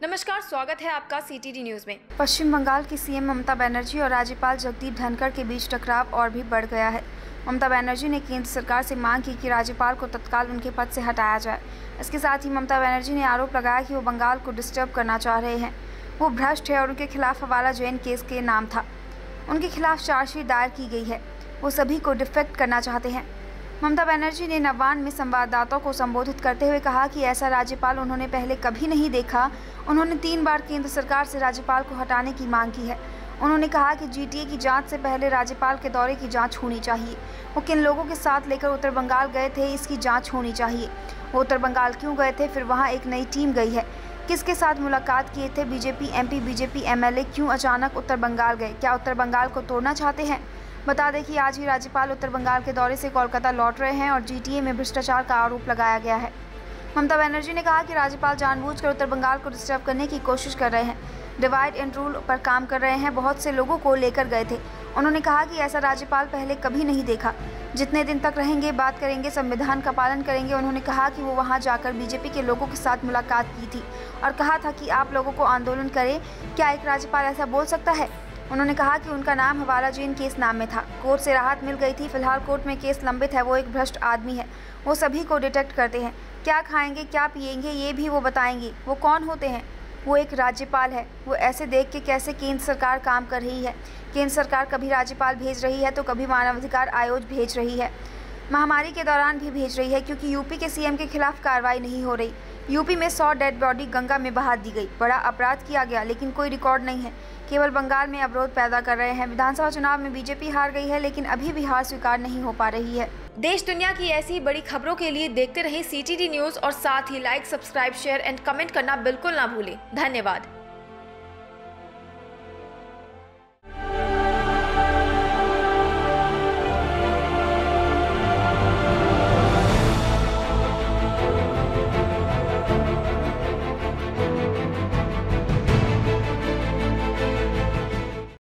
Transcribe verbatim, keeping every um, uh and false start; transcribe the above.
नमस्कार, स्वागत है आपका सीटीडी न्यूज में। पश्चिम बंगाल की सीएम ममता बनर्जी और राज्यपाल जगदीप धनखड के बीच टकराव और भी बढ़ गया है। ममता बनर्जी ने केंद्र सरकार से मांग की कि राज्यपाल को तत्काल उनके पद से हटाया जाए। इसके साथ ही ममता बनर्जी ने आरोप लगाया कि वो बंगाल को डिस्टर्ब करना चाह रहे हैं, वो भ्रष्ट है और उनके खिलाफ हवाला जैन केस के नाम था। उनके खिलाफ चार्जशीट दायर की गई है, वो सभी को डिफेक्ट करना चाहते हैं। ममता बनर्जी ने नवान में संवाददाताओं को संबोधित करते हुए कहा कि ऐसा राज्यपाल उन्होंने पहले कभी नहीं देखा। उन्होंने तीन बार केंद्र सरकार से राज्यपाल को हटाने की मांग की है। उन्होंने कहा कि जीटीए की जांच से पहले राज्यपाल के दौरे की जांच होनी चाहिए। वो किन लोगों के साथ लेकर उत्तर बंगाल गए थे, इसकी जांच होनी चाहिए। वो उत्तर बंगाल क्यों गए थे, फिर वहाँ एक नई टीम गई है, किसके साथ मुलाकात किए थे, बीजेपी एमपी बीजेपी एमएलए क्यों अचानक उत्तर बंगाल गए, क्या उत्तर बंगाल को तोड़ना चाहते हैं। बता दें कि आज ही राज्यपाल उत्तर बंगाल के दौरे से कोलकाता लौट रहे हैं और जीटीए में भ्रष्टाचार का आरोप लगाया गया है। ममता बनर्जी ने कहा कि राज्यपाल जानबूझकर उत्तर बंगाल को डिस्टर्ब करने की कोशिश कर रहे हैं, डिवाइड एंड रूल पर काम कर रहे हैं, बहुत से लोगों को लेकर गए थे। उन्होंने कहा कि ऐसा राज्यपाल पहले कभी नहीं देखा। जितने दिन तक रहेंगे बात करेंगे, संविधान का पालन करेंगे। उन्होंने कहा कि वो वहाँ जाकर बीजेपी के लोगों के साथ मुलाकात की थी और कहा था कि आप लोगों को आंदोलन करें। क्या एक राज्यपाल ऐसा बोल सकता है? उन्होंने कहा कि उनका नाम हवाला जैन केस नाम में था, कोर्ट से राहत मिल गई थी, फिलहाल कोर्ट में केस लंबित है। वो एक भ्रष्ट आदमी है, वो सभी को डिटेक्ट करते हैं, क्या खाएंगे क्या पिएंगे ये भी वो बताएंगे। वो कौन होते हैं? वो एक राज्यपाल है। वो ऐसे देख के कैसे केंद्र सरकार काम कर रही है। केंद्र सरकार कभी राज्यपाल भेज रही है तो कभी मानवाधिकार आयोग भेज रही है, महामारी के दौरान भी भेज रही है, क्योंकि यूपी के सीएम के खिलाफ कार्रवाई नहीं हो रही। यूपी में सौ डेड बॉडी गंगा में बहा दी गई, बड़ा अपराध किया गया, लेकिन कोई रिकॉर्ड नहीं है। केवल बंगाल में अवरोध पैदा कर रहे हैं। विधानसभा चुनाव में बीजेपी हार गई है, लेकिन अभी भी हार स्वीकार नहीं हो पा रही है। देश दुनिया की ऐसी बड़ी खबरों के लिए देखते रहें सीटीडी न्यूज और साथ ही like, subscribe, share and comment करना बिल्कुल ना भूलें। धन्यवाद।